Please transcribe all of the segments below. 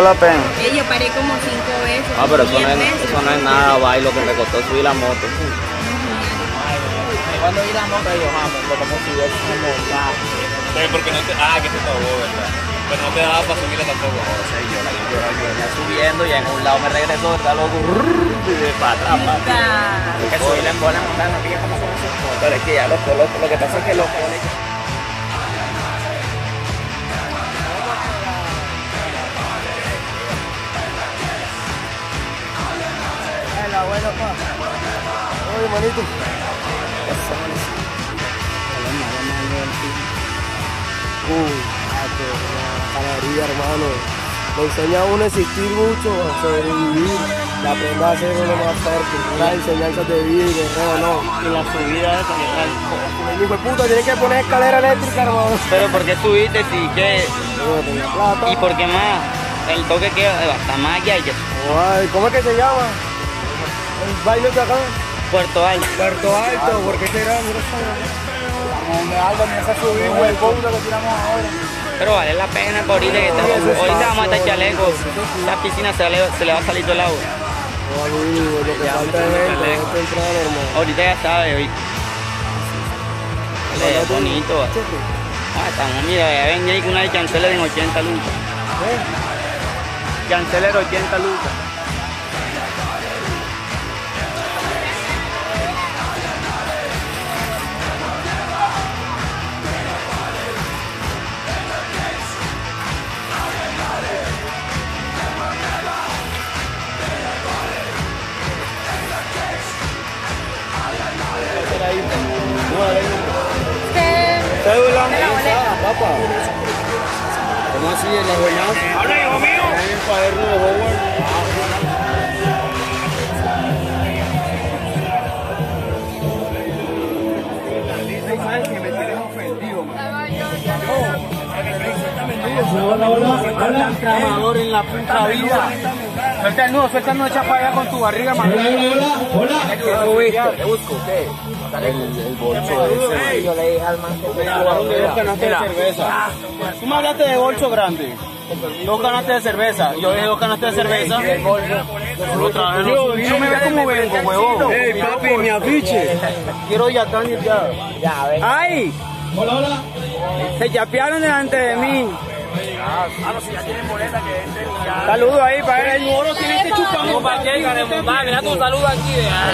la pena? Yo paré como 5 veces. Ah, pero eso 10 no veces. es nada, va, y lo que me costó subir la moto. Cuando vi la moto, yo, vamos, como si yo como ya. Porque no te. Ah, que te tocó, ¿verdad? Pero no te daba para subirla tampoco. O sea, yo venía subiendo y en un lado me regresó, ¿verdad, loco? Y de para atrás, que subí la embola montada, no pilla como con esos motores, es que ya los coloco, lo que pasa es que los coloco. El abuelo, pa. Oye, manito. Panadería, hermano. Me enseña a uno a existir mucho, a sobrevivir, la aprenda a ser uno más fuerte, las enseñanzas de vida y guerrero, no. Y la subida esa, ¿qué tal? Hijo de puta, tienes que poner escalera eléctrica, hermano. Pero ¿por qué subiste si qué? No tenía plata. ¿Y por qué más? El toque que hasta más allá y que Ay, ¿cómo es que se llama? El baile de acá. Puerto Alto. Puerto Alto, ¿por qué será? Mira esta. Donde Aldo me hace subir, güey, el punto que tiramos ahora. Pero vale la pena por ahorita que ahorita vamos a estar chalecos. La piscina se le va a salir todo el agua. No, amigo, lo que falta es gente, es temprano, hermano. Ahorita ya sabes, hoy. Es bonito. Estamos, mira, ya ven ahí con una de Chanceler en 80 lucas. Chanceler 80 lucas. Cédula, papá. ¿Cómo así en la jornada? ¡Habla, hijo mío! En el cuaderno de Howard. Habla tramador en la puta vida. Suelta el nudo, echa para allá con tu barriga, man. Hola. ¿Qué busco? ¿Qué? El bolso ese. Yo le dije al man que Dos canastas de cerveza. Tú me hablaste de bolso grande. 2 canastas de cerveza. Yo dije 2 canastas de cerveza. Otra vez. No me ve como vengo, huevón. Ey, papi, mi afiche. Quiero ya Daniel ya. Ya, ven. ¡Ay! Hola. Se chapearon delante de mí. No, si ya tienen boleta que entren ya. Saludo ahí para él. El moro tiene que chupar. ¿Para qué, Caremos? Mira tu saludo aquí.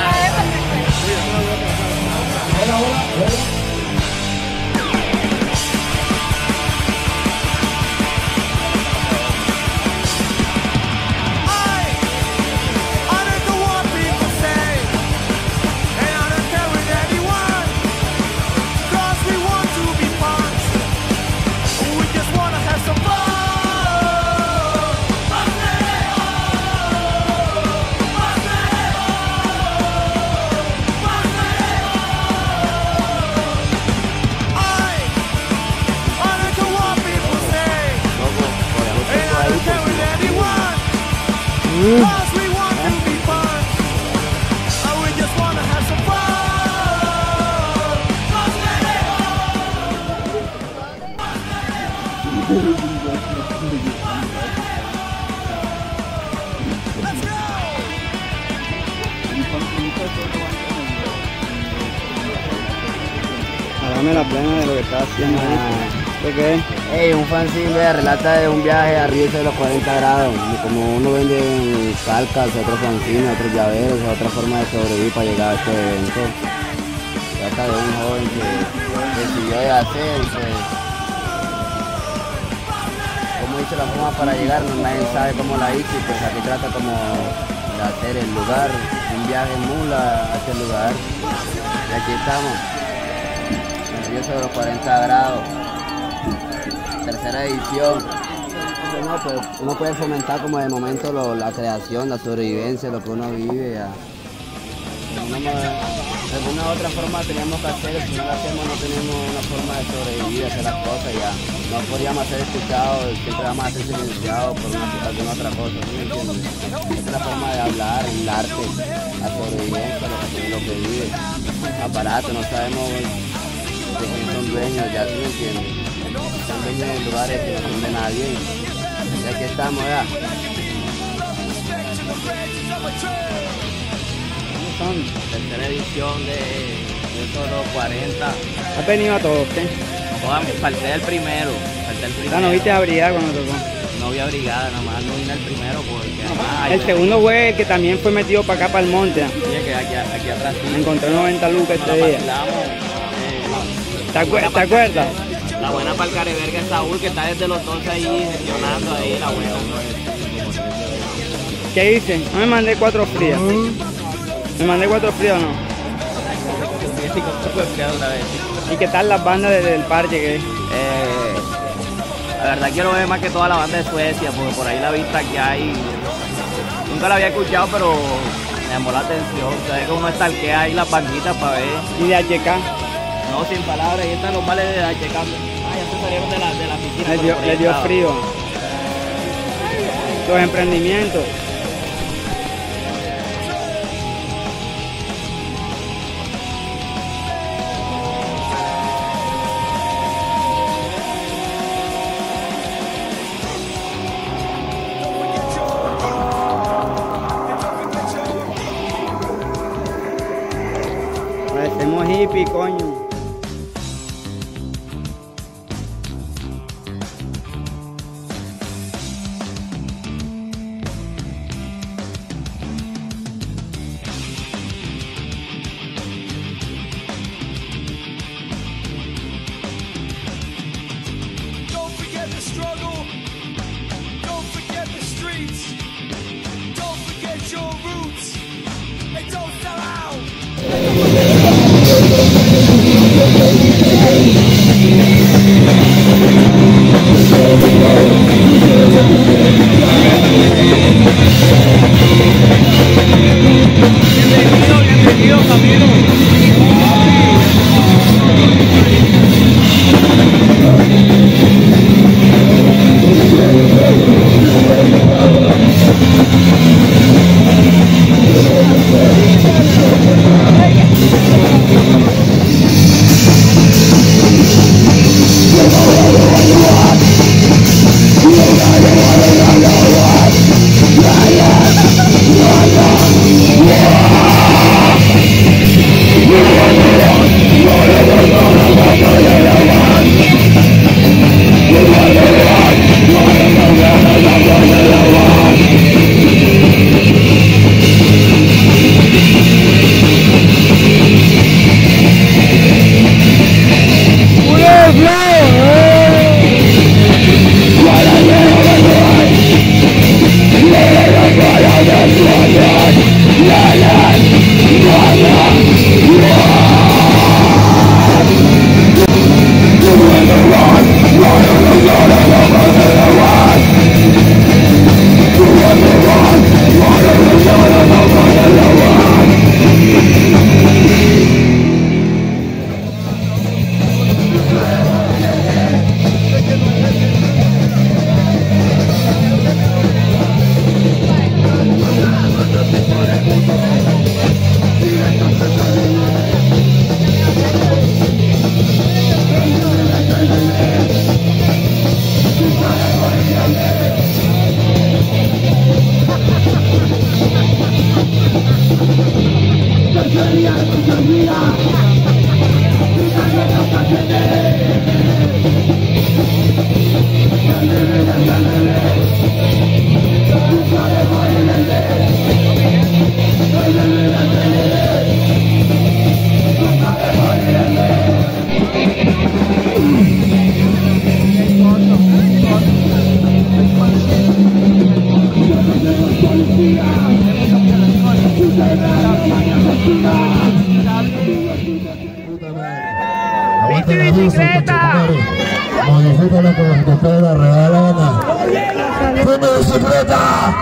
Dame la plena de lo que está haciendo. ¿De qué? Ey, un fanzine relata de un viaje arriba de los 40 grados. Como uno vende calcas, otros fanzines, otros llaveros, otra forma de sobrevivir para llegar a este evento. Trata de un joven que decidió de hacer, cómo hizo la forma para llegar, no, nadie sabe cómo la hizo, y pues aquí trata como de hacer el lugar, un viaje en mula a este lugar. Y aquí estamos, en sobre los 40 grados. Tercera edición. No, pues uno puede fomentar como de momento la creación, la sobrevivencia, lo que uno vive. Ya. De alguna u otra forma teníamos que hacer, si no lo hacemos no tenemos una forma de sobrevivir, hacer las cosas ya. No podríamos ser escuchados, siempre vamos a ser silenciados por alguna otra cosa, ¿sí me entiendes? Esta es la forma de hablar, el arte, la sobrevivencia, lo que vive. Aparato, no sabemos de quién son dueños, ya, ¿sí me entiendes? Son dueños de lugares que no son de nadie. Y aquí estamos ya. Son tercera edición de Solo 40. ¿Has venido a todos, qué? Falté el primero. Ah, ¿no viste a Brigada cuando tocó? No vi a Brigada, nada más no vine al primero porque... El segundo fue el que también fue metido para acá, para el monte. Sí, que aquí atrás sí. Me encontré 90 lucas este día. ¿Te acuerdas? La buena para el Careverga es Saúl, que está desde los 12 ahí gestionando ahí la buena. ¿Qué hice? No me mandé 4 frías. ¿Me mandé 4 frías o no? ¿Y qué tal las bandas del parche que La verdad quiero ver más que toda la banda de Suecia, porque por ahí la vista que hay, nunca la había escuchado, pero me llamó la atención. Sabes que uno estalquea ahí las banditas para ver. ¿Y de HK? No, sin palabras, ahí están los males de HK. Ya se salieron de la piscina. Les dio frío. Los emprendimientos. Parecemos hippie, coño. Don't forget the struggle. Don't forget the streets. Don't forget your roots. And don't sell out. Bienvenido, Camilo. ¡Mi bicicleta! Modifícala como si te pegue la real gana. ¡Fue mi bicicleta!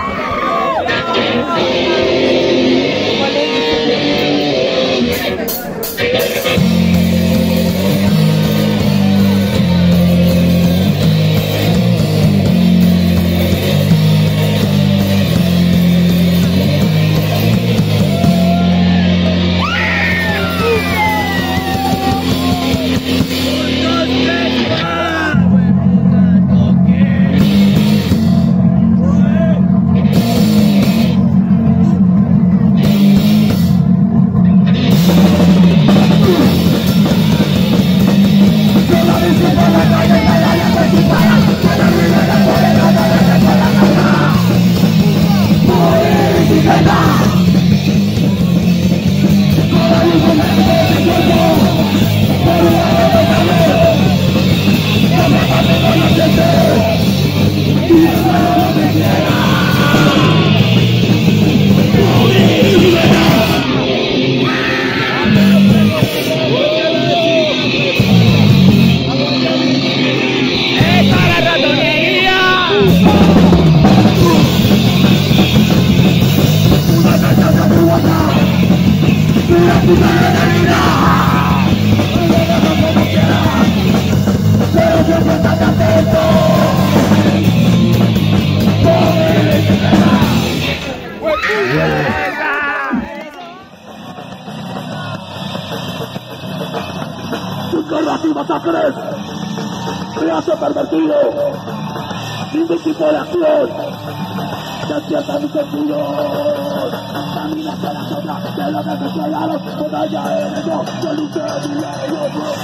Masacres, pedazo pervertido, ningún tipo de acción, despierta mis sentidos, camina hacia la sombra de los desesperados, batalla enemigo, de lucha de milagros.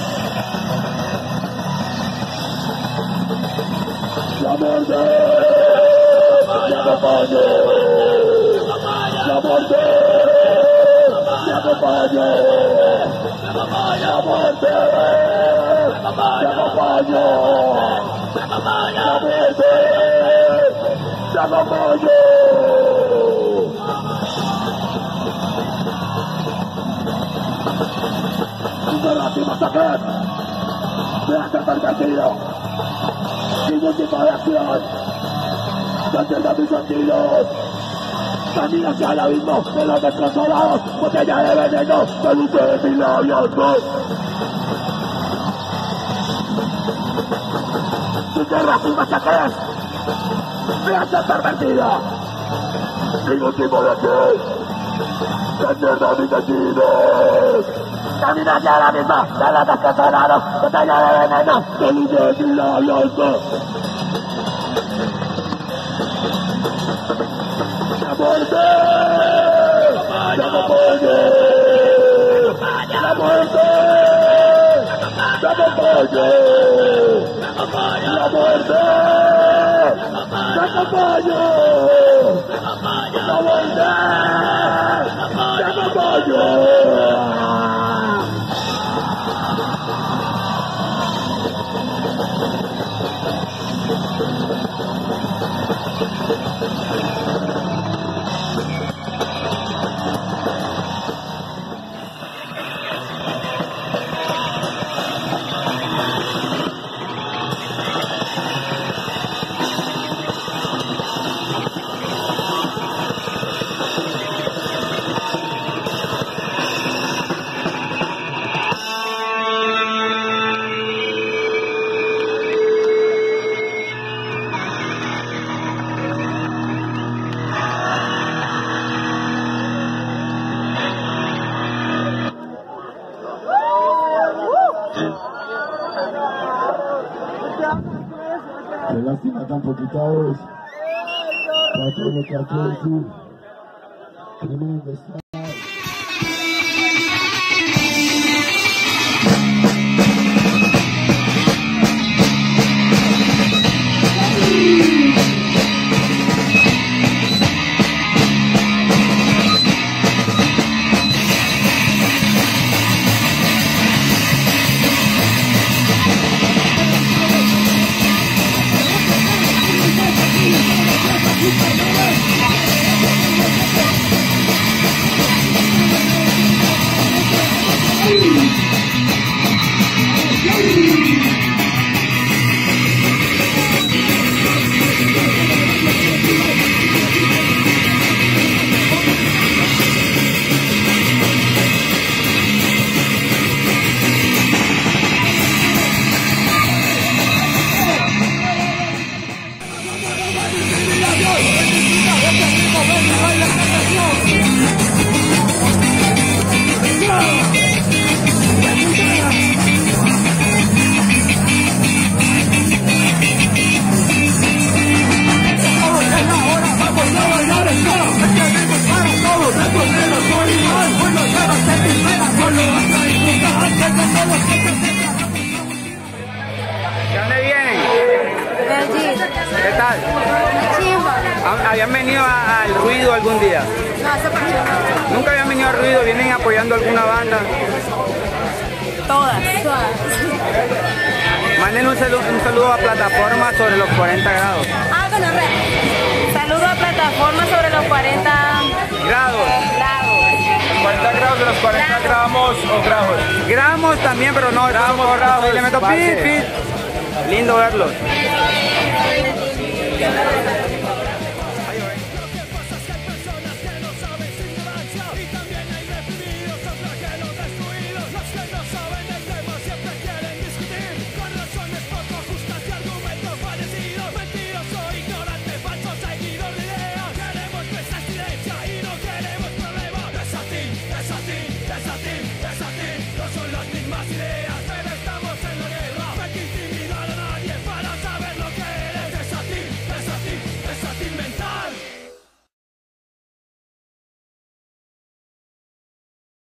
La muerte, me acompañe, la muerte, me acompañe. La muerte, te acompaño. La muerte, te acompaño. Guerras y masacres, me hace pervertido. Ningún tipo de acción, despierta mis sentidos. Camina hacia el abismo de los desconsolados, botella de veneno, de luce de mis labios. Tu guerra sin masacres, me hace pervertida. Ningún tipo de acción, despierta mis sentidos. Camina hacia el abismo de los desconsolados, botella de veneno, de luce de mis labios. La muerte, te acompañe. La muerte, te acompañe. La muerte, te acompañe. La muerte, te acompañe. Me lástima tan poquitos para todo lo que aquí decir. Tremendo está. ¿Qué tal? ¿Habían venido al ruido algún día? No, hace poquito no. ¿Nunca habían venido al ruido? ¿Vienen apoyando alguna banda? Todas. Manden un saludo a Plataforma sobre los 40 grados. Ah, con el saludo a Plataforma sobre los 40 grados. 40 grados de los 40 gramos o gramos. Gramos también, pero no. Gramos, ahí le meto pit. Lindo verlos. Stay